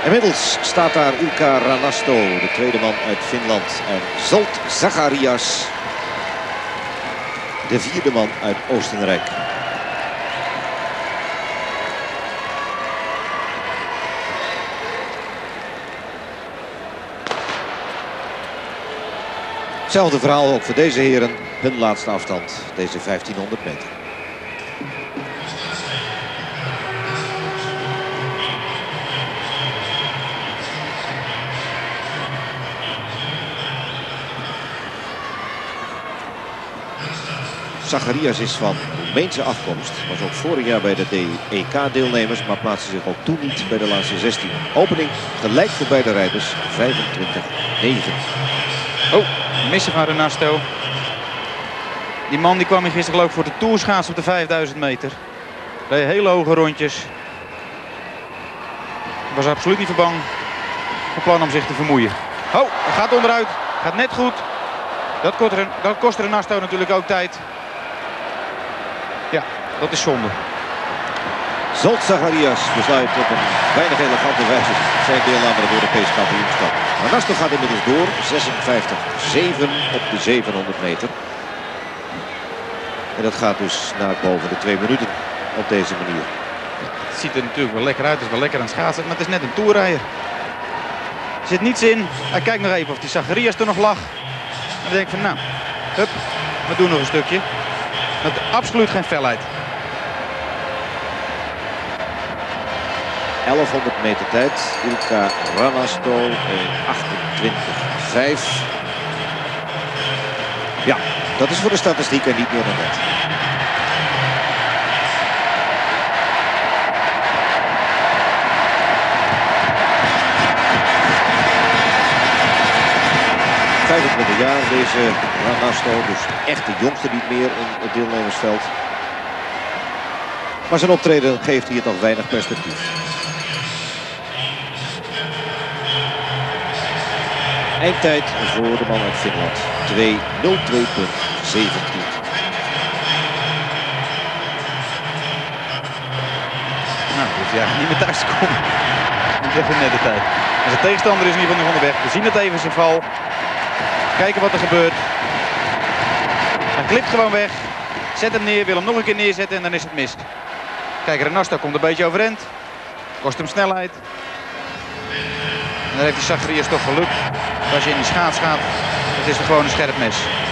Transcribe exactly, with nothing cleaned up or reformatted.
Inmiddels staat daar Ilkka Ranasto, de tweede man uit Finland. En Zsolt Zacharias, de vierde man uit Oostenrijk. Hetzelfde verhaal ook voor deze heren. Hun laatste afstand, deze vijftienhonderd meter. Zacharias is van Roemeense afkomst. Was ook vorig jaar bij de E K-deelnemers, maar plaatste zich ook toen niet bij de laatste zestien. Opening gelijk voor beide rijders, vijfentwintig negen. Oh, missen van Ranasto. Die man die kwam hier gisteren geloof ik voor de toerschaats op de vijfduizend meter. Reed hele hoge rondjes. Was absoluut niet van bang. Van plan om zich te vermoeien. Oh, hij gaat onderuit. Gaat net goed. Dat kost, dat kost Ranasto natuurlijk ook tijd. Ja, dat is zonde. Zsolt Zacharias besluit op een weinig elegante wijze zijn deelname aan het Europees kampioenschap. Ranasto gaat inmiddels door, zesenvijftig zeven op de zevenhonderd meter. En dat gaat dus naar boven de twee minuten op deze manier. Het ziet er natuurlijk wel lekker uit, het is wel lekker aan het schaatsen, maar het is net een toerrijder. Er zit niets in. Hij kijkt nog even of die Zacharias er nog lag. En dan denk ik van nou, hup, we doen nog een stukje. Met absoluut geen felheid. elfhonderd meter tijd. Ilkka Ranasto achtentwintig vijf. Ja, dat is voor de statistiek en niet meer dan dat. vijfentwintig jaar deze Ranasto, dus echt de jongste niet meer in het deelnemersveld. Maar zijn optreden geeft hier toch weinig perspectief. Eindtijd voor de man uit Finland. twee nul twee zeventien. Nou, dus ja, niet meer thuis te komen. Niet even net de tijd. En zijn tegenstander is in ieder geval nog onderweg. We zien het even zijn val. Kijken wat er gebeurt. Hij klipt gewoon weg. Zet hem neer, wil hem nog een keer neerzetten en dan is het mis. Kijk, Ranasto komt een beetje overeind. Kost hem snelheid. En dan heeft die Zacharias toch geluk. Als je in die schaats gaat, het is er gewoon een scherp mes.